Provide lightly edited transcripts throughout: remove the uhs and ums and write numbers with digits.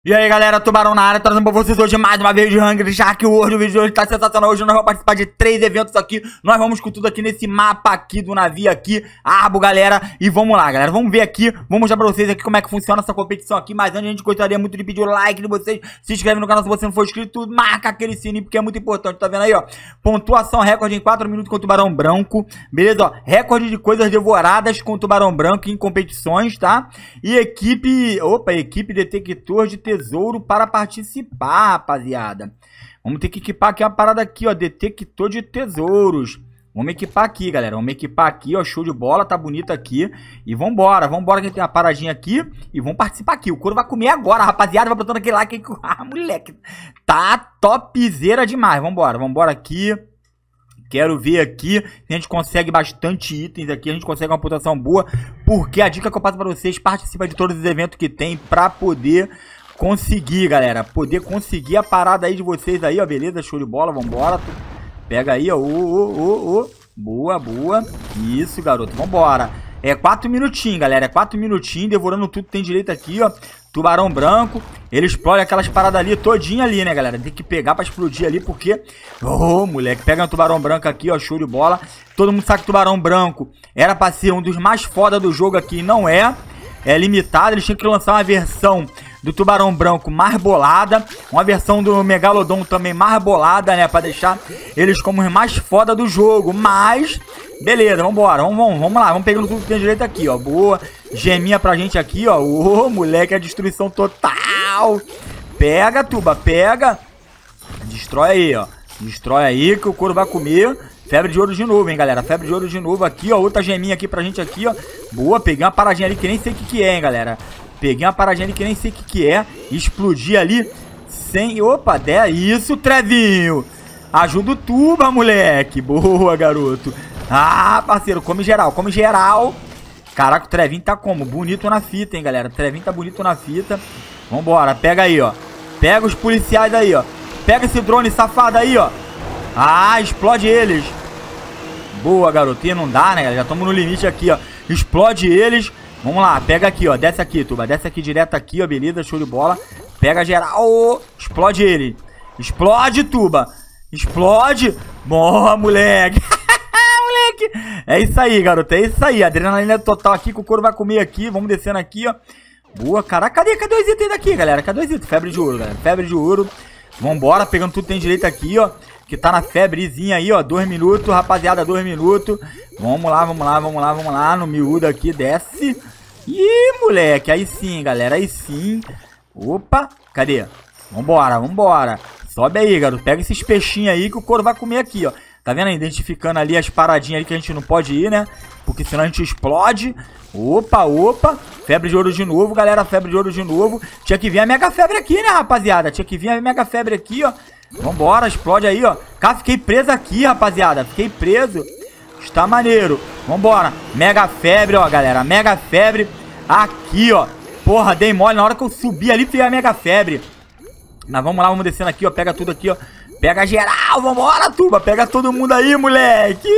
E aí galera, Tubarão na área, trazendo pra vocês hoje mais uma vez de Hungry Shark World. O vídeo de hoje tá sensacional, hoje nós vamos participar de 3 eventos aqui. Nós vamos com tudo aqui nesse mapa aqui do navio aqui, Arbo, galera. E vamos lá, galera, vamos ver aqui, vamos mostrar pra vocês aqui como é que funciona essa competição aqui. Mas antes a gente gostaria muito de pedir o like de vocês. Se inscreve no canal se você não for inscrito, marca aquele sininho porque é muito importante, tá vendo aí, ó. Pontuação recorde em 4 minutos com o Tubarão Branco, beleza, ó. Recorde de coisas devoradas com o Tubarão Branco em competições, tá? E equipe detector de tesouro para participar, rapaziada. Vamos ter que equipar aqui uma parada aqui, ó, detector de tesouros. Vamos equipar aqui, galera. Vamos equipar aqui, ó, show de bola, tá bonito aqui. E vambora, vambora que tem uma paradinha aqui e vamos participar aqui. O couro vai comer agora, rapaziada, vai botando aquele like aí. Ah, moleque, tá topzera demais. Vambora, vambora aqui. Quero ver aqui se a gente consegue bastante itens aqui, a gente consegue uma pontuação boa, porque a dica que eu passo pra vocês, participa de todos os eventos que tem pra poder conseguir, galera, poder conseguir a parada aí de vocês aí, ó, beleza, show de bola, vambora, pega aí, ó, boa, boa, isso, garoto, vambora. É 4 minutinhos, galera, é 4 minutinhos, devorando tudo que tem direito aqui, ó. Tubarão branco, ele explode aquelas paradas ali, todinha ali, né, galera? Tem que pegar pra explodir ali, porque... Ô, moleque, pega um tubarão branco aqui, ó, show de bola. Todo mundo sabe que o tubarão branco era pra ser um dos mais foda do jogo aqui, não é. É limitado, eles tinham que lançar uma versão do tubarão branco mais bolada, uma versão do megalodon também mais bolada, né, pra deixar eles como os mais foda do jogo, mas... Beleza, vambora, vamos lá, vamos pegando tudo que tem direito aqui, ó, boa, geminha pra gente aqui, ó, ô, moleque, a destruição total, pega, tuba, pega, destrói aí, ó, destrói aí que o couro vai comer, febre de ouro de novo, hein, galera, febre de ouro de novo aqui, ó, outra geminha aqui pra gente aqui, ó, boa, peguei uma paradinha ali que nem sei o que é, hein, galera, peguei uma paradinha ali que nem sei o que é, explodir ali, sem, opa, isso, Trevinho, ajuda o tuba, moleque, boa, garoto. Ah, parceiro, come geral, come geral. Caraca, o Trevinho tá como? Bonito na fita, hein, galera. O Trevinho tá bonito na fita. Vambora, pega aí, ó. Pega os policiais aí, ó. Pega esse drone safado aí, ó. Ah, explode eles. Boa, garotinha, não dá, né, galera? Já estamos no limite aqui, ó. Explode eles. Vamos lá, pega aqui, ó. Desce aqui, tuba. Desce aqui direto aqui, ó. Beleza, show de bola. Pega geral. Explode ele. Explode, tuba. Explode. Boa, moleque. É isso aí, garoto, é isso aí. Adrenalina total aqui, que o couro vai comer aqui. Vamos descendo aqui, ó. Boa, caraca, cadê os itens daqui, galera? Cadê os itens? Febre de ouro, galera, febre de ouro. Vambora, pegando tudo que tem direito aqui, ó. Que tá na febrezinha aí, ó. 2 minutos, rapaziada, 2 minutos. Vamos lá, vamos lá, vamos lá, vamos lá. No miúdo aqui, desce. Ih, moleque, aí sim, galera, aí sim. Opa, cadê? Vambora, vambora. Sobe aí, garoto, pega esses peixinhos aí que o couro vai comer aqui, ó. Tá vendo? Identificando ali as paradinhas ali que a gente não pode ir, né? Porque senão a gente explode. Opa, opa. Febre de ouro de novo, galera. Febre de ouro de novo. Tinha que vir a mega febre aqui, né, rapaziada? Tinha que vir a mega febre aqui, ó. Vambora, explode aí, ó. Cara, fiquei preso aqui, rapaziada. Fiquei preso. Está maneiro. Vambora. Mega febre, ó, galera. Mega febre aqui, ó. Porra, dei mole na hora que eu subi ali, fiz a mega febre. Mas vamos lá, vamos descendo aqui, ó. Pega tudo aqui, ó. Pega geral, vambora, tuba. Pega todo mundo aí, moleque.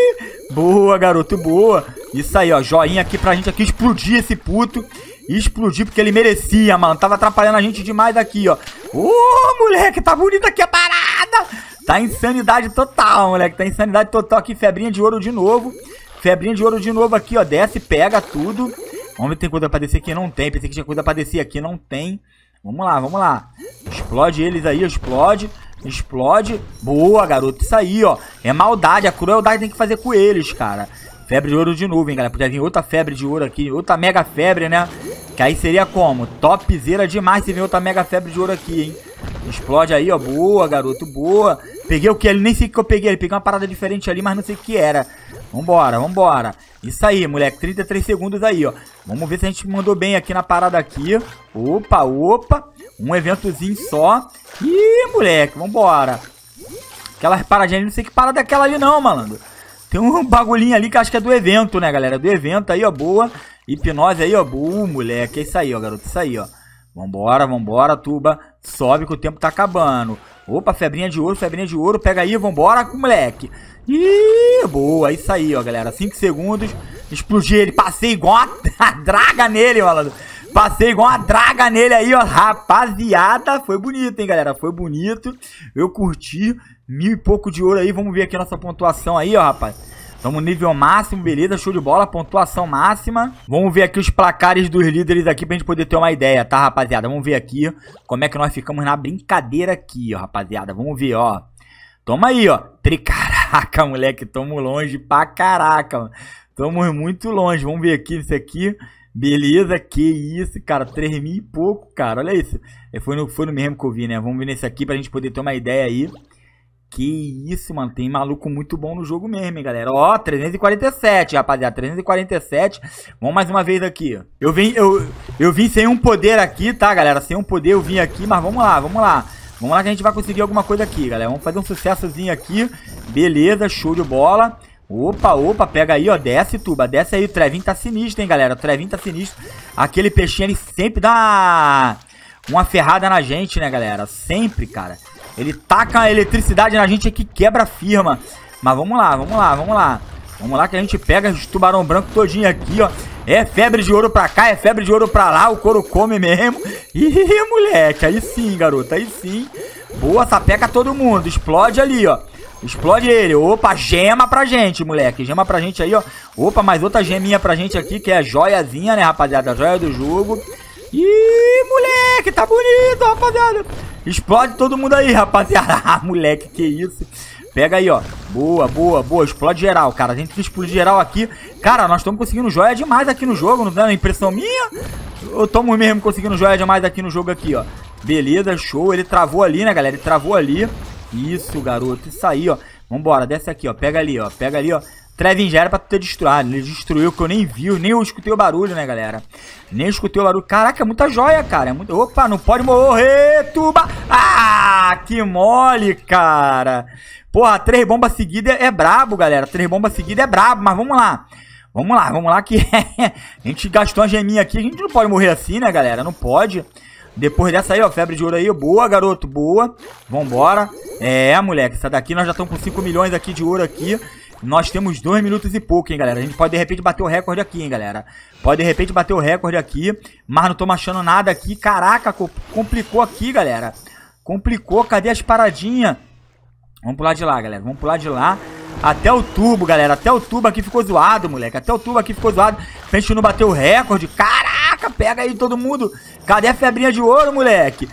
Boa, garoto, boa. Isso aí, ó, joinha aqui pra gente aqui explodir esse puto. Explodir porque ele merecia, mano. Tava atrapalhando a gente demais aqui, ó. Ô, moleque, tá bonito aqui a parada. Tá insanidade total, moleque. Tá insanidade total aqui, febrinha de ouro de novo. Febrinha de ouro de novo aqui, ó. Desce, pega tudo. Vamos ver se tem coisa pra descer aqui, não tem. Pensei que tinha coisa pra descer aqui, não tem. Vamos lá, vamos lá. Explode eles aí, explode. Explode. Boa, garoto. Isso aí, ó. É maldade. A crueldade tem que fazer com eles, cara. Febre de ouro de novo, hein, galera. Podia vir outra febre de ouro aqui. Outra mega febre, né? Que aí seria como? Topzera demais se vir outra mega febre de ouro aqui, hein? Explode aí, ó. Boa, garoto. Boa. Peguei o que? Ele nem sei o que eu peguei. Ele pegou uma parada diferente ali, mas não sei o que era. Vambora, vambora. Isso aí, moleque. 33 segundos aí, ó. Vamos ver se a gente mandou bem aqui na parada aqui. Opa, opa. Um eventozinho só. Ih, moleque, vambora. Aquelas paradinhas ali, não sei que parada é aquela ali não, malandro. Tem um bagulhinho ali que acho que é do evento, né, galera? Do evento aí, ó, boa. Hipnose aí, ó, boa, moleque. É isso aí, ó, garoto, isso aí, ó. Vambora, vambora, tuba. Sobe que o tempo tá acabando. Opa, febrinha de ouro, pega aí, vambora, moleque. Ih, boa, isso aí, ó, galera. 5 segundos. Explodir ele, passei igual a draga nele, malandro. Passei igual uma draga nele aí, ó. Rapaziada, foi bonito, hein, galera. Foi bonito. Eu curti. 1000 e pouco de ouro aí. Vamos ver aqui a nossa pontuação aí, ó, rapaz. Estamos no nível máximo, beleza, show de bola, pontuação máxima. Vamos ver aqui os placares dos líderes aqui pra gente poder ter uma ideia, tá, rapaziada? Vamos ver aqui como é que nós ficamos na brincadeira aqui, ó, rapaziada. Vamos ver, ó. Toma aí, ó. Caraca, moleque, tamo longe pra caraca, mano. Tamo muito longe. Vamos ver aqui isso aqui. Beleza, que isso, cara. 3.000 e pouco, cara. Olha isso. Foi no mesmo que eu vi, né? Vamos ver nesse aqui pra gente poder ter uma ideia aí. Que isso, mano. Tem maluco muito bom no jogo mesmo, hein, galera. Ó, 347, rapaziada. 347. Vamos mais uma vez aqui. Eu vim sem um poder aqui, tá, galera? Sem um poder eu vim aqui, mas vamos lá, vamos lá. Vamos lá que a gente vai conseguir alguma coisa aqui, galera. Vamos fazer um sucessozinho aqui. Beleza, show de bola. Opa, opa, pega aí, ó. Desce, Tuba. Desce aí. O Trevinho tá sinistro, hein, galera. O Trevinho tá sinistro. Aquele peixinho, ele sempre dá uma ferrada na gente, né, galera? Sempre, cara. Ele taca a eletricidade na gente aqui, quebra a firma. Mas vamos lá, vamos lá, vamos lá. Vamos lá que a gente pega os tubarão branco todinho aqui, ó. É febre de ouro pra cá, é febre de ouro pra lá. O couro come mesmo. Ih, moleque, aí sim, garoto, aí sim. Boa, sapeca todo mundo. Explode ali, ó. Explode ele. Opa, gema pra gente, moleque. Gema pra gente aí, ó. Opa, mais outra geminha pra gente aqui, que é a joiazinha, né, rapaziada? A joia do jogo. Ih, moleque, tá bonito, rapaziada. Explode todo mundo aí, rapaziada. Ah, moleque, que isso. Pega aí, ó. Boa, boa, boa. Explode geral, cara. A gente explode geral aqui. Cara, nós estamos conseguindo joia demais aqui no jogo. Não dá impressão minha? Eu estamos mesmo conseguindo joia demais aqui no jogo aqui, ó. Beleza, show. Ele travou ali, né, galera? Ele travou ali. Isso, garoto. Isso aí, ó. Vambora, desce aqui, ó. Pega ali, ó. Pega ali, ó. Trevinho já era pra tu ter destruído. Ele destruiu, que eu nem vi, nem eu escutei o barulho, né, galera? Nem escutei o barulho. Caraca, é muita joia, cara. É muito... Opa, não pode morrer, Tuba. Ah, que mole, cara. Porra, 3 bombas seguidas é brabo, galera. 3 bombas seguidas é brabo, mas vamos lá. Vamos lá que a gente gastou uma geminha aqui. A gente não pode morrer assim, né, galera? Não pode. Depois dessa aí, ó, febre de ouro aí. Boa, garoto, boa. Vambora. É, moleque, essa daqui nós já estamos com 5 milhões aqui de ouro aqui. Nós temos 2 minutos e pouco, hein, galera. A gente pode, de repente, bater o recorde aqui, hein, galera. Pode, de repente, bater o recorde aqui. Mas não tô achando nada aqui. Caraca, complicou aqui, galera. Complicou. Cadê as paradinhas? Vamos pular de lá, galera. Vamos pular de lá. Até o turbo, galera. Até o turbo aqui ficou zoado, moleque. Até o turbo aqui ficou zoado. Pra gente não bater o recorde. Caraca, pega aí todo mundo. Cadê a febrinha de ouro, moleque?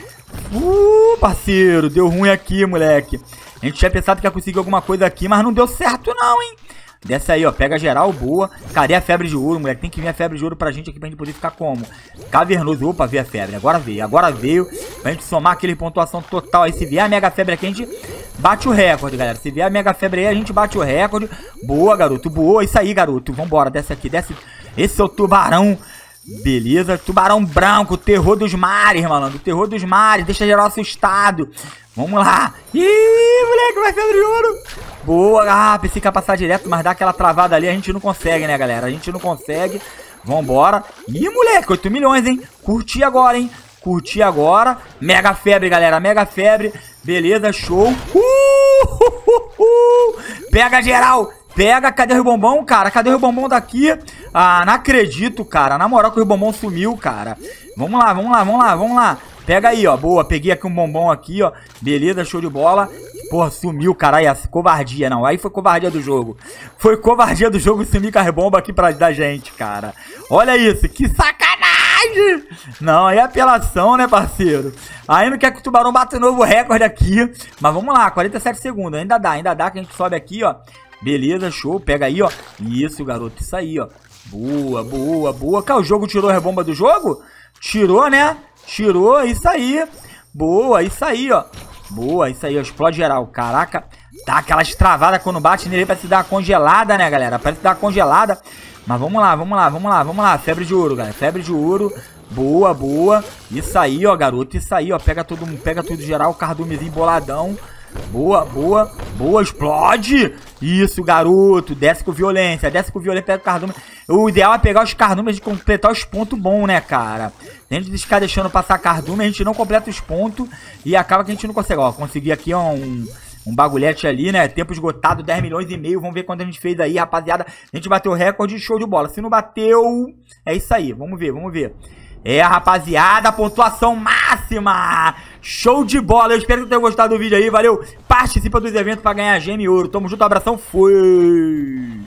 Parceiro. Deu ruim aqui, moleque. A gente tinha pensado que ia conseguir alguma coisa aqui, mas não deu certo não, hein? Desce aí, ó. Pega geral, boa. Cadê a febre de ouro, moleque? Tem que vir a febre de ouro pra gente aqui, pra gente poder ficar como? Cavernoso. Opa, veio a febre. Agora veio. Agora veio. Pra gente somar aquele pontuação total aí. Se vier a mega febre aqui, a gente bate o recorde, galera. Se vier a mega febre aí, a gente bate o recorde. Boa, garoto. Boa. Isso aí, garoto. Vambora. Desce aqui. Desce. Esse é o tubarão. Beleza. Tubarão branco. Terror dos mares, malandro. Terror dos mares. Deixa geral assustado. Vamos lá. Ih, moleque, vai febre de ouro. Boa. Ah, pensei que ia passar direto, mas dá aquela travada ali. A gente não consegue, né, galera? A gente não consegue. Vambora. Ih, moleque, 8 milhões, hein? Curti agora, hein? Curti agora. Mega febre, galera. Mega febre. Beleza, show. Pega geral. Pega. Cadê o bombom, cara? Cadê o bombom daqui? Ah, não acredito, cara. Na moral que o bombom sumiu, cara. Vamos lá, vamos lá, vamos lá, vamos lá. Pega aí, ó. Boa, peguei aqui um bombom aqui, ó. Beleza, show de bola. Porra, sumiu, caralho. Covardia, não. Aí foi covardia do jogo. Foi covardia do jogo sumir com as bombas aqui da gente, cara. Olha isso, que sacanagem. Não, aí é apelação, né, parceiro? Aí não quer que o tubarão bata um novo recorde aqui. Mas vamos lá, 47 segundos. Ainda dá que a gente sobe aqui, ó. Beleza, show. Pega aí, ó. Isso, garoto, isso aí, ó. Boa, boa, boa. Cara, o jogo tirou a rebomba do jogo? Tirou, né? Tirou, isso aí. Boa, isso aí, ó. Boa, isso aí, ó. Explode geral. Caraca, dá aquelas travadas quando bate nele. Parece dar uma congelada, né, galera? Parece dar uma congelada. Mas vamos lá, vamos lá, vamos lá, vamos lá. Febre de ouro, galera. Febre de ouro. Boa, boa. Isso aí, ó, garoto. Isso aí, ó. Pega tudo geral. Cardumezinho boladão. Boa, boa, boa, explode. Isso, garoto, desce com violência. Desce com violência, pega o cardume. O ideal é pegar os cardumes e completar os pontos bons, né, cara? A gente ficar deixando passar cardume, a gente não completa os pontos. E acaba que a gente não consegue, ó. Consegui aqui um bagulhete ali, né? Tempo esgotado, 10 milhões e meio. Vamos ver quanto a gente fez aí, rapaziada. A gente bateu o recorde, show de bola. Se não bateu, é isso aí, vamos ver, vamos ver. É, rapaziada, pontuação máxima. Show de bola. Eu espero que tenham gostado do vídeo aí. Valeu. Participa dos eventos pra ganhar gema e ouro. Tamo junto, abração. Fui.